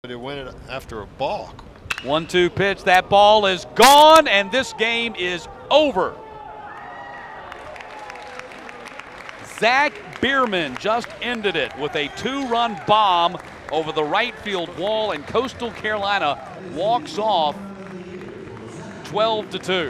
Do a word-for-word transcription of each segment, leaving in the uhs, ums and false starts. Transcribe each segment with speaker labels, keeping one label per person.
Speaker 1: But it went after a balk.
Speaker 2: one two pitch. That ball is gone, and this game is over. Zach Bierman just ended it with a two-run bomb over the right field wall, and Coastal Carolina walks off twelve to two.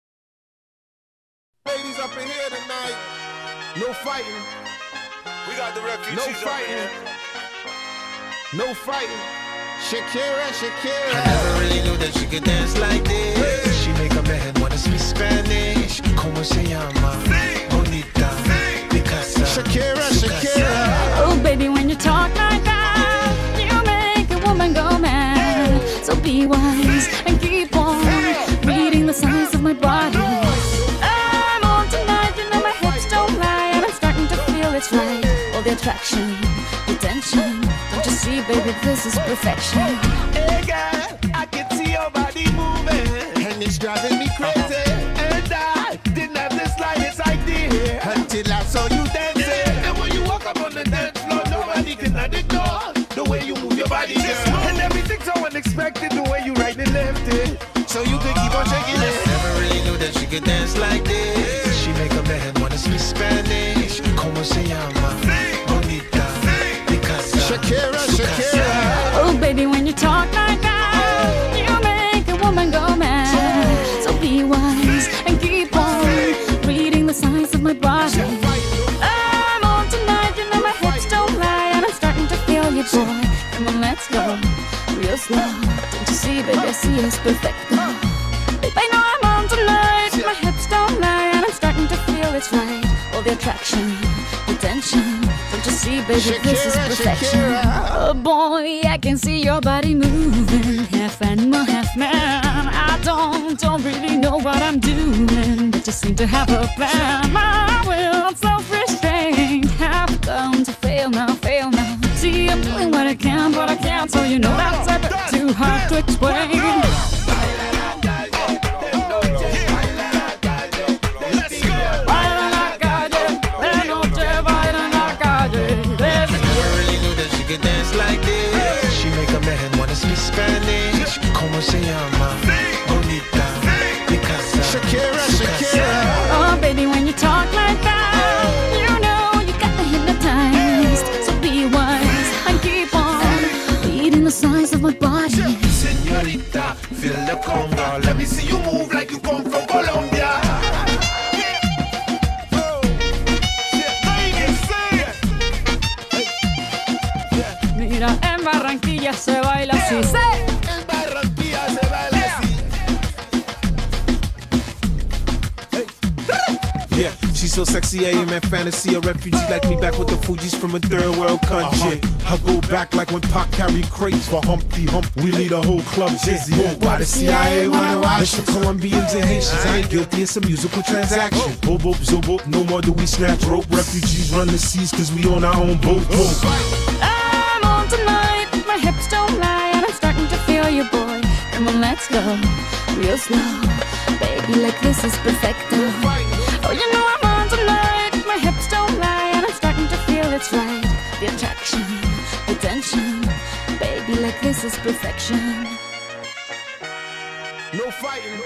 Speaker 3: Ladies up in here tonight, no fighting.
Speaker 4: We got the refugees
Speaker 3: No
Speaker 4: up in
Speaker 3: fighting.
Speaker 4: here.
Speaker 3: No fighting. Shakira, Shakira.
Speaker 5: I never really knew that she could dance like this. She make a man wanna speak Spanish. Como se llama? Bonita. Picasa.
Speaker 3: Shakira, Shakira.
Speaker 6: Oh, baby, when you talk like that, you make a woman go mad. So be wise and keep on reading the signs of my body. I'm on tonight, you know my hips don't lie, and I'm starting to feel it's right. All the attraction, the tension. Don't you see, baby, this is perfection.
Speaker 5: Hey girl, I can see your body moving,
Speaker 3: And it's driving me crazy.
Speaker 5: and I didn't have the slightest idea
Speaker 3: Until I saw you dancing.
Speaker 5: And when you walk up on the dance floor, nobody can ignore the way you move your body, girl. And everything's so unexpected, the way you right and left it,
Speaker 3: So you could keep on shaking it.
Speaker 5: Never really knew that she could dance like this. She make a man wanna speak Spanish. Como se llama? Bonita. Picasa.
Speaker 3: Shakira, Shakira.
Speaker 6: Oh, baby, when you talk like that, you make a woman go mad. So be wise and keep on reading the signs of my body. I'm on tonight, you know my hips don't lie, and I'm starting to feel you, boy. Come on, let's go real slow. Don't you see, baby, I see it's perfect. Babe, I know I'm on tonight, my hips don't lie, and I'm starting to feel it's right. All the attraction, the tension. Don't you see, baby, this is
Speaker 3: Shakira,
Speaker 6: perfection.
Speaker 3: Shakira.
Speaker 6: Oh boy, I can see your body moving, half animal, half man. I don't, don't really know what I'm doing, but just seem to have a plan. My will, self-restraint, have come to fail now, fail now. See, I'm doing what I can, but I can't, so you know that's a bit too hard to explain. Baila la calle, de noche, baila en la calle.
Speaker 5: Never really knew that she could dance like this. She make a man wanna speak Spanish. Como se llama? Bonita. Picasa.
Speaker 3: Shakira, Shakira.
Speaker 6: Oh, baby, when you talk like that, you know you got me hypnotized. So be wise and keep on reading the signs of my body.
Speaker 5: Señorita, feel the conga. Let me see you move like you come from Colombia.
Speaker 6: Mira, en Barranquilla se baila así. ¡Sí!
Speaker 5: En Barranquilla se baila así.
Speaker 7: Yeah, she's so sexy, I am in fantasy. A refugee like me back with the Fugees from a third world country. I go back like when Pac carried crates for Humpty Hump. We lead a whole club dizzy. Why the C I A wanna watch the Colombians and Haitians? I ain't guilty, it's a musical transaction. Boop, boop, zo, boop, no more do we snatch rope. Refugees run the seas cause we on our own boat.
Speaker 6: I'm on tonight, my hips don't lie, and I'm starting to feel you, boy. Come on, let's go real slow. Baby, like this is perfecto. Oh, you know I'm on tonight, my hips don't lie, and I'm starting to feel it's right. The attraction, the tension. Baby, like this is perfection.
Speaker 3: No fighting.